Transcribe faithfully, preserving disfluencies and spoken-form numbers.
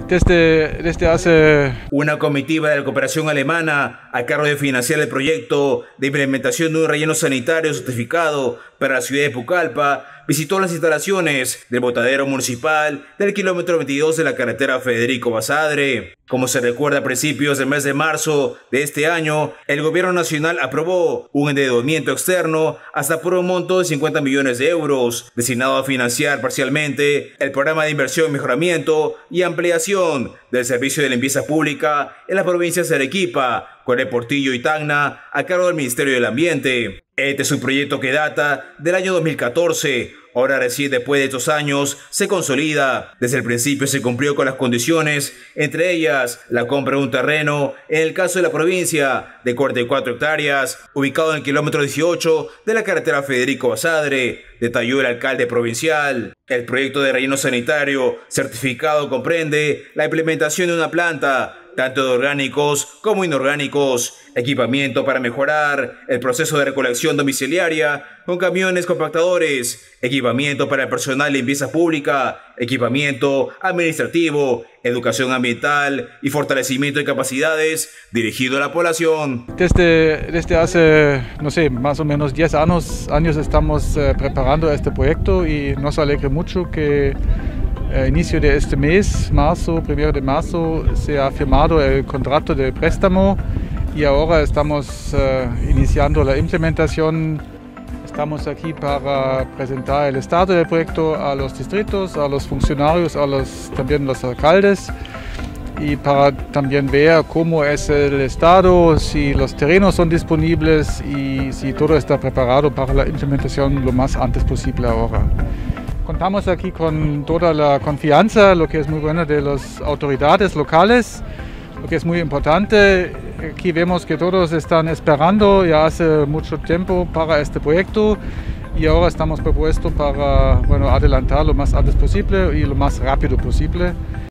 Desde, desde hace... Una comitiva de la cooperación alemana a cargo de financiar el proyecto de implementación de un relleno sanitario certificado para la ciudad de Pucallpa visitó las instalaciones del botadero municipal del kilómetro veintidós de la carretera Federico Basadre. Como se recuerda, a principios del mes de marzo de este año, el gobierno nacional aprobó un endeudamiento externo hasta por un monto de cincuenta millones de euros, destinado a financiar parcialmente el programa de inversión, mejoramiento y ampliación del servicio de limpieza pública en las provincias de Arequipa, Coray, Portillo y Tacna, a cargo del Ministerio del Ambiente. Este es un proyecto que data del año dos mil catorce. Ahora recién después de estos años se consolida. Desde el principio se cumplió con las condiciones, entre ellas la compra de un terreno, en el caso de la provincia, de cuarenta y cuatro hectáreas, ubicado en el kilómetro dieciocho de la carretera Federico Basadre, detalló el alcalde provincial. El proyecto de relleno sanitario certificado comprende la implementación de una planta, tanto de orgánicos como inorgánicos, equipamiento para mejorar el proceso de recolección domiciliaria con camiones compactadores, equipamiento para el personal de limpieza pública, equipamiento administrativo, educación ambiental y fortalecimiento de capacidades dirigido a la población. Desde, desde hace, no sé, más o menos diez años, años estamos eh, preparando este proyecto y nos alegra mucho que a inicio de este mes, marzo, primero de marzo, se ha firmado el contrato de préstamo y ahora estamos uh, iniciando la implementación. Estamos aquí para presentar el estado del proyecto a los distritos, a los funcionarios, a los, también los alcaldes y para también ver cómo es el estado, si los terrenos son disponibles y si todo está preparado para la implementación lo más antes posible ahora. Contamos aquí con toda la confianza, lo que es muy bueno, de las autoridades locales, lo que es muy importante. Aquí vemos que todos están esperando ya hace mucho tiempo para este proyecto y ahora estamos propuestos para, bueno, adelantar lo más antes posible y lo más rápido posible.